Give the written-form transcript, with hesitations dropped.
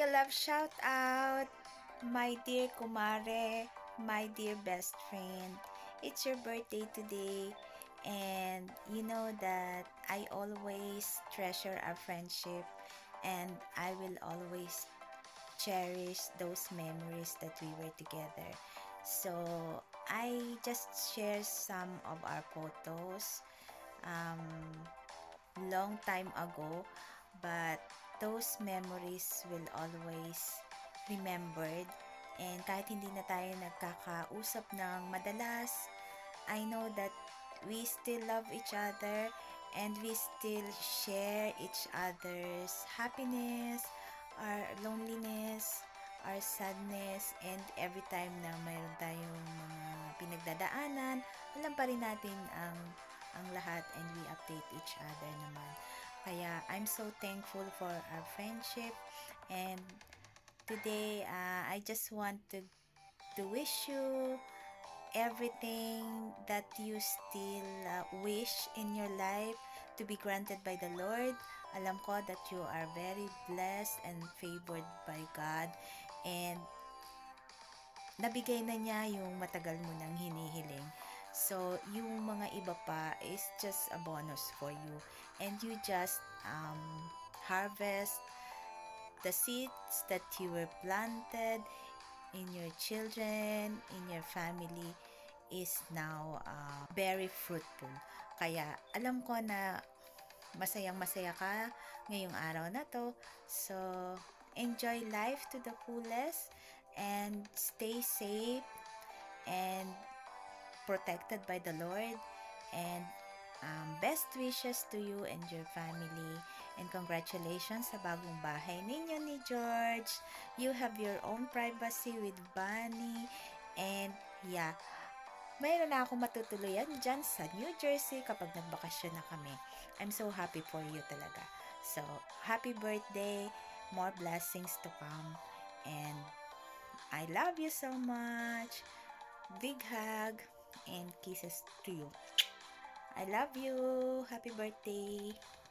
mega love shout out, my dear kumare, my dear best friend. It's your birthday today, and you know that I always treasure our friendship, and I will always cherish those memories that we were together. So I just share some of our photos um, long time ago, but those memories will always remembered. And kahit hindi na tayo nagkakausap ng madalas, I know that we still love each other and we still share each other's happiness, our loneliness, our sadness, and every time na mayroon tayong mga pinagdadaanan, alam pa rin natin ang lahat, and we update each other naman. Kaya I'm so thankful for our friendship, and today I just want to wish you everything that you still wish in your life to be granted by the Lord. Alam ko that you are very blessed and favored by God, and nabigay na niya yung matagal mo nang hinihiling. So, yung mga iba pa is just a bonus for you. And you just harvest the seeds that you were planted in your children, in your family, is now very fruitful. Kaya, alam ko na masayang-masaya ka ngayong araw na to. So, enjoy life to the fullest and stay safe and protected by the Lord, and best wishes to you and your family, and congratulations sa bagong bahay ninyo ni George. You have your own privacy with Bunny, and yeah, mayroon na akong matutuluyan dyan sa New Jersey kapag nagbakasyon na kami. I'm so happy for you talaga. So, happy birthday, more blessings to come, and I love you so much. Big hug and kisses to you. I love you. Happy birthday.